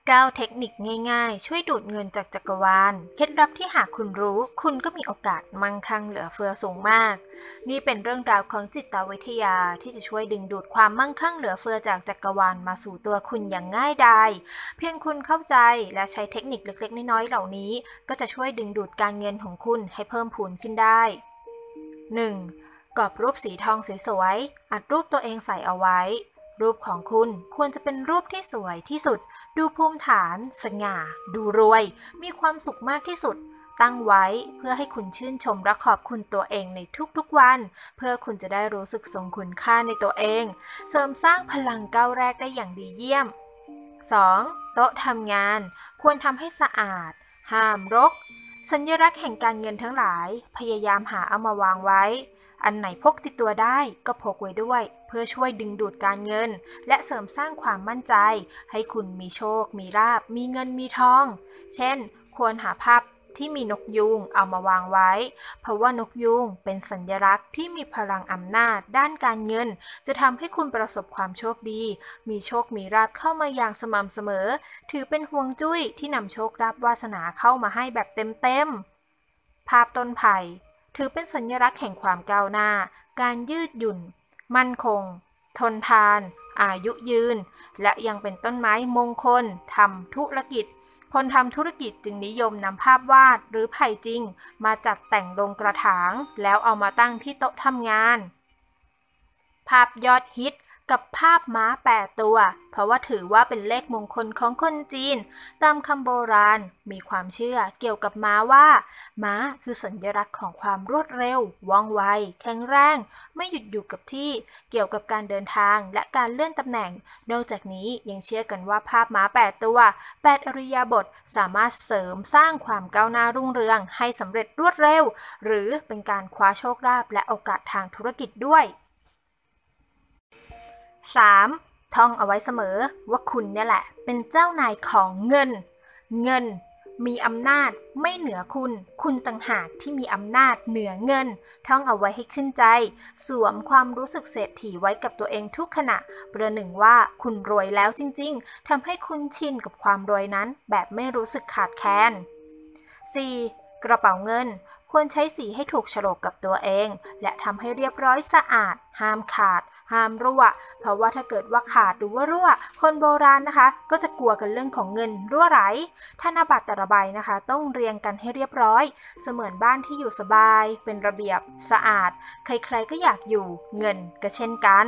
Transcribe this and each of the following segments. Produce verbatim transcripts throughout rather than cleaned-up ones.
เก้าเทคนิคง่ายๆช่วยดูดเงินจากจักรวาลเคล็ดลับที่หากคุณรู้คุณก็มีโอกาสมั่งคั่งเหลือเฟือสูงมากนี่เป็นเรื่องราวของจิตวิทยาที่จะช่วยดึงดูดความมั่งคั่งเหลือเฟือจากจักรวาลมาสู่ตัวคุณอย่างง่ายดายเพียงคุณเข้าใจและใช้เทคนิคเล็กๆน้อยๆเหล่านี้ก็จะช่วยดึงดูดการเงินของคุณให้เพิ่มพูนขึ้นได้ หนึ่ง. กรอบรูปสีทองสวยๆอัดรูปตัวเองใส่เอาไว้รูปของคุณควรจะเป็นรูปที่สวยที่สุดดูภูมิฐานสง่าดูรวยมีความสุขมากที่สุดตั้งไว้เพื่อให้คุณชื่นชมและขอบคุณตัวเองในทุกๆวันเพื่อคุณจะได้รู้สึกทรงคุณค่าในตัวเองเสริมสร้างพลังก้าวแรกได้อย่างดีเยี่ยม สอง. โต๊ะทำงานควรทำให้สะอาดห้ามรกสัญลักษณ์แห่งการเงินทั้งหลายพยายามหาเอามาวางไว้อันไหนพกติดตัวได้ก็พกไว้ด้วยเพื่อช่วยดึงดูดการเงินและเสริมสร้างความมั่นใจให้คุณมีโชคมีลาภมีเงินมีทองเช่นควรหาภาพที่มีนกยูงเอามาวางไว้เพราะว่านกยูงเป็นสัญลักษณ์ที่มีพลังอำนาจด้านการเงินจะทำให้คุณประสบความโชคดีมีโชคมีลาภเข้ามาอย่างสม่ำเสมอถือเป็นห่วงจุ้ยที่นำโชคลาภวาสนาเข้ามาให้แบบเต็มๆภาพต้นไผ่ถือเป็นสัญลักษณ์แห่งความก้าวหน้าการยืดหยุ่นมั่นคงทนทานอายุยืนและยังเป็นต้นไม้มงคลทำธุรกิจคนทำธุรกิจจึงนิยมนำภาพวาดหรือไผ่จริงมาจัดแต่งลงกระถางแล้วเอามาตั้งที่โต๊ะทำงานภาพยอดฮิตกับภาพม้าแปดตัวเพราะว่าถือว่าเป็นเลขมงคลของคนจีนตามคำโบราณมีความเชื่อเกี่ยวกับม้าว่าม้าคือสัญลักษณ์ของความรวดเร็วว่องไวแข็งแรงไม่หยุดอยู่กับที่เกี่ยวกับการเดินทางและการเลื่อนตำแหน่งนอกจากนี้ยังเชื่อกันว่าภาพม้าแปดตัวแปดอริยบทสามารถเสริมสร้างความก้าวหน้ารุ่งเรืองให้สำเร็จรวดเร็วหรือเป็นการคว้าโชคลาภและโอกาสทางธุรกิจด้วยสาม. ท่องเอาไว้เสมอว่าคุณเนี่ยแหละเป็นเจ้านายของเงินเงินมีอำนาจไม่เหนือคุณคุณต่างหากที่มีอำนาจเหนือเงินท่องเอาไว้ให้ขึ้นใจสวมความรู้สึกเศรษฐีไว้กับตัวเองทุกขณะประหนึ่งว่าคุณรวยแล้วจริงๆทำให้คุณชินกับความรวยนั้นแบบไม่รู้สึกขาดแคลน สี่. กระเป๋าเงินควรใช้สีให้ถูกโฉลกกับตัวเองและทำให้เรียบร้อยสะอาดห้ามขาดห้ามรั่วเพราะว่าถ้าเกิดว่าขาดหรือว่ารั่วคนโบราณนะคะก็จะกลัวกันเรื่องของเงินรั่วไหลธนบัตรแต่ละใบนะคะต้องเรียงกันให้เรียบร้อยเสมือนบ้านที่อยู่สบายเป็นระเบียบสะอาดใครๆก็อยากอยู่เงินก็เช่นกัน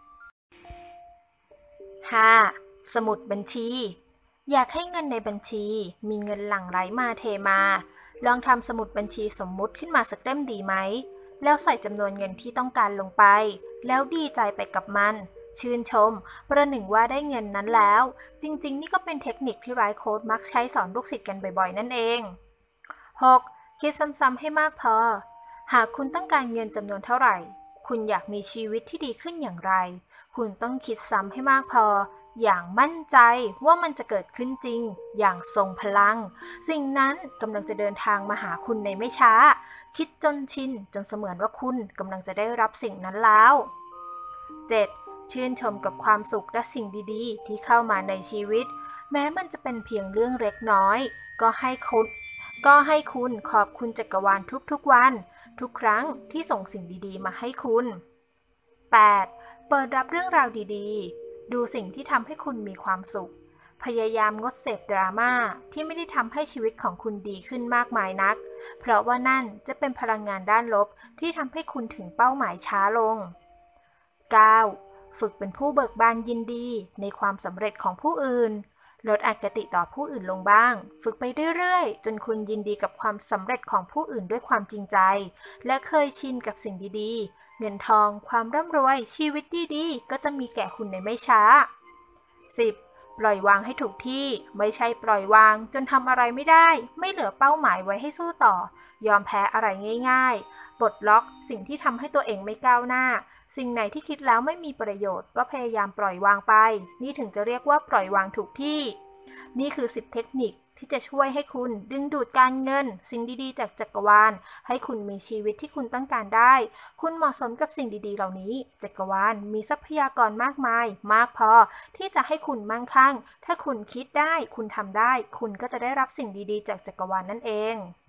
ห้า. สมุดบัญชีอยากให้เงินในบัญชีมีเงินหลั่งไหลมาเทมาลองทำสมุดบัญชีสมมุติขึ้นมาสักเล่มดีไหมแล้วใส่จำนวนเงินที่ต้องการลงไปแล้วดีใจไปกับมันชื่นชมประหนึ่งว่าได้เงินนั้นแล้วจริงๆนี่ก็เป็นเทคนิคที่ไลฟ์โค้ชมักใช้สอนลูกศิษย์กันบ่อยๆนั่นเอง หก. คิดซ้ำๆให้มากพอหากคุณต้องการเงินจำนวนเท่าไหร่คุณอยากมีชีวิตที่ดีขึ้นอย่างไรคุณต้องคิดซ้ำให้มากพออย่างมั่นใจว่ามันจะเกิดขึ้นจริงอย่างทรงพลังสิ่งนั้นกำลังจะเดินทางมาหาคุณในไม่ช้าคิดจนชินจนเสมือนว่าคุณกำลังจะได้รับสิ่งนั้นแล้ว เจ็ด. ชื่นชมกับความสุขและสิ่งดีๆที่เข้ามาในชีวิตแม้มันจะเป็นเพียงเรื่องเล็กน้อยก็ให้คุณก็ให้คุณขอบคุณจักรวาลทุกๆวันทุกครั้งที่ส่งสิ่งดีๆมาให้คุณ แปด. เปิดรับเรื่องราวดีๆดูสิ่งที่ทำให้คุณมีความสุขพยายามงดเสพดราม่าที่ไม่ได้ทำให้ชีวิตของคุณดีขึ้นมากมายนักเพราะว่านั่นจะเป็นพลังงานด้านลบที่ทำให้คุณถึงเป้าหมายช้าลง เก้า. ฝึกเป็นผู้เบิกบานยินดีในความสำเร็จของผู้อื่นลดอคติต่อผู้อื่นลงบ้างฝึกไปเรื่อยๆจนคุณยินดีกับความสำเร็จของผู้อื่นด้วยความจริงใจและเคยชินกับสิ่งดีๆเงินทองความร่ำรวยชีวิตดีๆก็จะมีแก่คุณในไม่ช้า สิบ. ปล่อยวางให้ถูกที่ไม่ใช่ปล่อยวางจนทำอะไรไม่ได้ไม่เหลือเป้าหมายไว้ให้สู้ต่อยอมแพ้อะไรง่ายๆปลดล็อกสิ่งที่ทำให้ตัวเองไม่ก้าวหน้าสิ่งไหนที่คิดแล้วไม่มีประโยชน์ก็พยายามปล่อยวางไปนี่ถึงจะเรียกว่าปล่อยวางถูกที่นี่คือสิบเทคนิคที่จะช่วยให้คุณดึงดูดการเงินสิ่งดีๆจากจักรวาลให้คุณมีชีวิตที่คุณต้องการได้คุณเหมาะสมกับสิ่งดีๆเหล่านี้จักรวาลมีทรัพยากรมากมายมากพอที่จะให้คุณมั่งคั่งถ้าคุณคิดได้คุณทำได้คุณก็จะได้รับสิ่งดีๆจากจักรวาลนั่นเอง